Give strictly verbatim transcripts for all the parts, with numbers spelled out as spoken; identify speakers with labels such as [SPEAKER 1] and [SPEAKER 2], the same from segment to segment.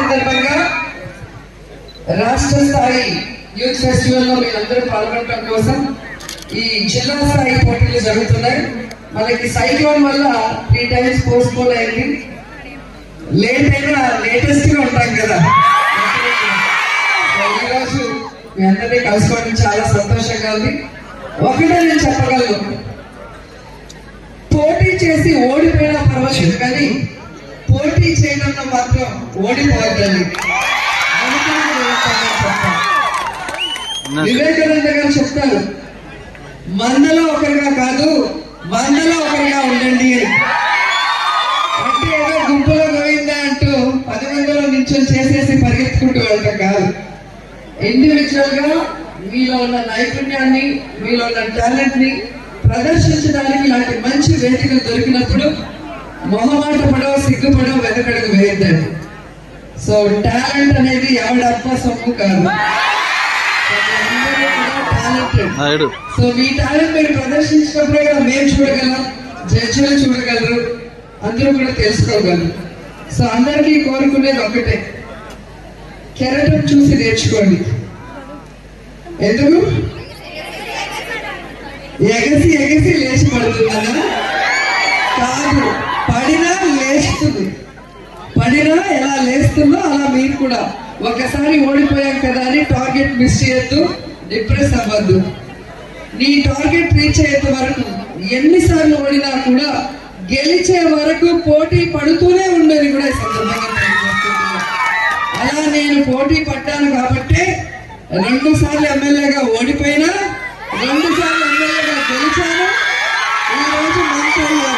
[SPEAKER 1] సందర్భంగా రాష్ట్ర స్థాయి యూత్ ఫెస్టివల్ లో మీరందరూ పాల్గొనడం కోసం ఈ జిల్లా స్థాయి పోటీలు జరుగుతున్నాయి. మనకి సైక్లోన్ వల్ల త్రీ టైమ్స్ పోస్ట్ పోన్ అయింది. లేట్ అయినా లేటెస్ట్ గా ఉంటాం కదా. ఈరోజు మీ అందరినీ కలుసుకోవడం చాలా సంతోషంగా ఉంది. ఒకటే నేను చెప్పగలను, పోటీ చేసి ఓడిపోయినా పర్వాలేదు కానీ పోటీ చేయడంలో మాత్రం ఓడిపోవద్దండి. వివేకానంద గారు చెప్తారు, మందలో ఒకరిగా కాదు వందలో ఒకరిగా ఉండండి. అంటే ఏదో గుంపులో గోవిందా అంటూ పది మందిలో నిల్చొని చేసేసి పరిగెత్తుకుంటూ వెళ్ళటం కాదు. ఇండివిజువల్ గా మీలో ఉన్న నైపుణ్యాన్ని, మీలో ఉన్న టాలెంట్ ని ప్రదర్శించడానికి ఇలాంటి మంచి వేదికలు దొరికినప్పుడు మొహమాట పడవ సిగ్గుపడవ వెనకడుగు వేయద్దండి. సో టాలెంట్ అనేది ఎవరి అప్ప సొమ్ము కాదు. సో మీ టాలెంట్ మీరు ప్రదర్శించినప్పుడే కదా మేము చూడగలం, జడ్జిలు చూడగలరు, అందరూ కూడా తెలుసుకోగలరు. సో అందరికీ కోరుకునేది ఒకటే, కెరటం చూసి నేర్చుకోండి. ఎందుకు ఎగసి ఎగసి లేచి పడుతుందన్నా కాదు, పడినా లేస్తుంది. పడినా ఎలా లేస్తుందో అలా మీరు కూడా ఒకసారి ఓడిపోయాం కదా అని టార్గెట్ మిస్ చేయొద్దు, డిప్రెస్ అవ్వద్దు. నీ టార్గెట్ రీచ్ అయ్యేంత వరకు ఎన్నిసార్లు ఓడినా కూడా గెలిచే వరకు పోటీ పడుతూనే ఉండేది కూడా ఈ సందర్భంగా. అలా నేను పోటీ పడ్డాను కాబట్టి రెండు సార్లు ఎమ్మెల్యేగా ఓడిపోయినా, రెండు సార్లు ఎమ్మెల్యేగా గెలిచాను. ఈ రోజు మంత్రి అయ్యాను.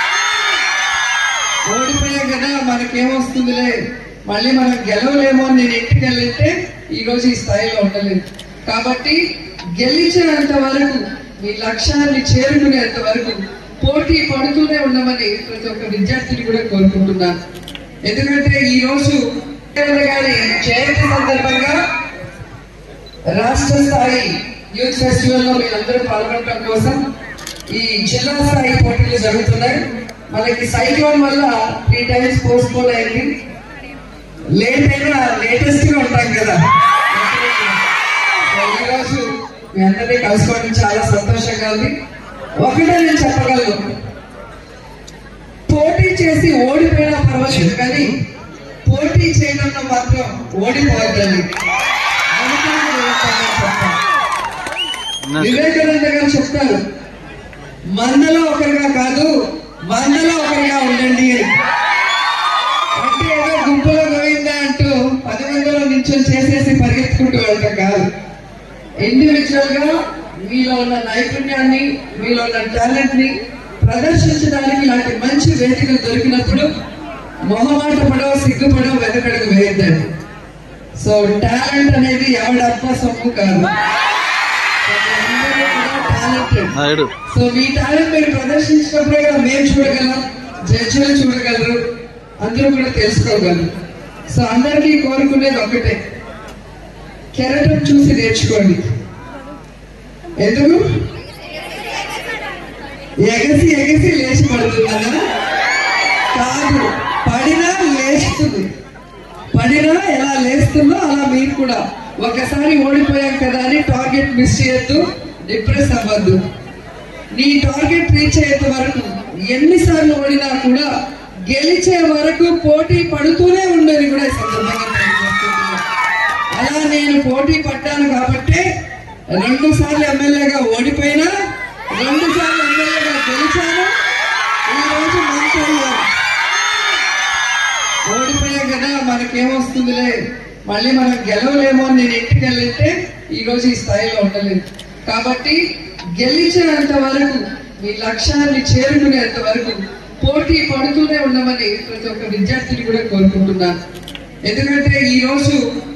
[SPEAKER 1] ఓడిపోయా కదా మనకేమొస్తుందిలే, మళ్ళీ మనం గెలవలేమో అని నేను ఇంటికి వెళ్ళితే ఈ రోజు ఈ స్థాయిలో ఉండలేదు. కాబట్టి గెలిచేంత వరకు, మీ లక్ష్యాన్ని చేరుకునేంత వరకు పోటీ పడుతూనే ఉండమని ప్రతి ఒక్క విద్యార్థిని కూడా కోరుకుంటున్నాను. ఎందుకంటే ఈ రోజు గారి జయంతి సందర్భంగా రాష్ట్ర స్థాయి యూత్ ఫెస్టివల్ లో మీరందరూ పాల్గొనడం కోసం ఈ జిల్లా స్థాయి పోటీలు జరుగుతున్నాయి. మనకి సైక్లోన్ వల్ల త్రీ టైమ్స్ పోస్ట్ పోన్ అయింది. లేట్ అయినా లేటెస్ట్ గా ఉంటాం కదా. ఈరోజు మీ అందరినీ కలుసుకోవడం చాలా సంతోషంగా ఉంది. ఒకటే నేను చెప్పగలను, పోటీ చేసి ఓడిపోయినా పర్వాలేదు కానీ పోటీ చేయడంలో మాత్రం ఓడిపోవద్దండి. వివేకానంద గారు చెప్తారు, మందలో ఒకరిగా కాదు వందలో ఒకరిగా ఉండండి. అంటే ఏదో గుంపులో గోవిందా అంటూ పది మందిలో నిల్చొని చేసేసి పరిగెత్తుకుంటూ వెళ్ళటం కాదు. ఇండివిజువల్ గా మీలో ఉన్న నైపుణ్యాన్ని, మీలో ఉన్న టాలెంట్ ని ప్రదర్శించడానికి ఇలాంటి మంచి వేదికలు దొరికినప్పుడు మొహమాట పడవ సిగ్గుపడవ వెనకడుగు వేయద్దండి. సో టాలెంట్ అనేది ఎవరి అప్ప సొమ్ము కాదు. సో మీ టాలెంట్ మీరు ప్రదర్శించినప్పుడే కదా మేము చూడగలం, జడ్జిలు చూడగలరు, అందరూ కూడా తెలుసుకోగలరు. సో అందరికీ కోరుకునేది ఒకటే, కెరటం చూసి నేర్చుకోండి. ఎందుకు ఎగసి ఎగసి లేచి పడుతుందన్నా కాదు, పడినా లేస్తుంది. పడినా ఎలా లేస్తుందో అలా మీరు కూడా ఒకసారి ఓడిపోయాం కదా అని టార్గెట్ మిస్ చేయొద్దు, డిప్రెస్ అవ్వద్దు. నీ టార్గెట్ రీచ్ అయ్యేంత వరకు ఎన్నిసార్లు ఓడినా కూడా గెలిచే వరకు పోటీ పడుతూనే ఉండేది కూడా ఈ సందర్భంగా. అలా నేను పోటీ పడ్డాను కాబట్టి రెండు సార్లు ఎమ్మెల్యేగా ఓడిపోయినా, రెండు సార్లు ఎమ్మెల్యేగా గెలిచాను. ఈ రోజు మంత్రి అయ్యాను. ఓడిపోయా కదా మనకేమొస్తుందిలే, మళ్ళీ మనం గెలవలేమో అని నేను ఇంటికి వెళ్ళితే ఈ రోజు ఈ స్థాయిలో ఉండలేదు. కాబట్టి గెలిచేంత వరకు, మీ లక్ష్యాన్ని చేరుకునేంత వరకు పోటీ పడుతూనే ఉండమని ప్రతి ఒక్క విద్యార్థిని కూడా కోరుకుంటున్నాను. ఎందుకంటే ఈ రోజు